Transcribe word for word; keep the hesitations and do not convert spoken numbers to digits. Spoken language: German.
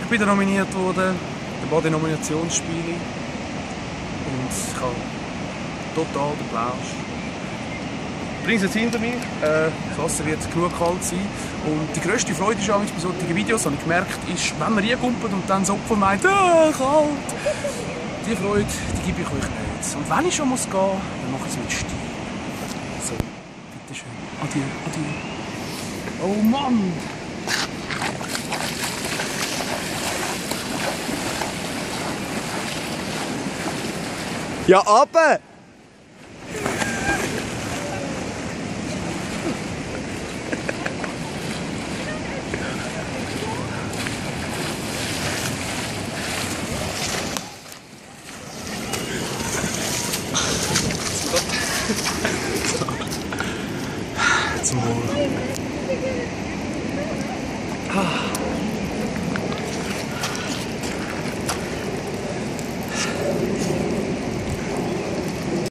bin nominiert worden, der Body-Nominationsspiele. Und ich habe total den Plausch. Ich bringe es jetzt hinter mich. Äh, das Wasser wird genug kalt sein. Und die grösste Freude ist auch bei solchen Videos, habe ich gemerkt, ist, wenn man reinkumpelt und dann das Opfer meint, ah, kalt. Die Freude, die gebe ich euch nicht. Und wenn ich schon muss gehen, dann mache ich es mit Stil. So, bitteschön. Adieu, adieu. Oh Mann! Ja, aber!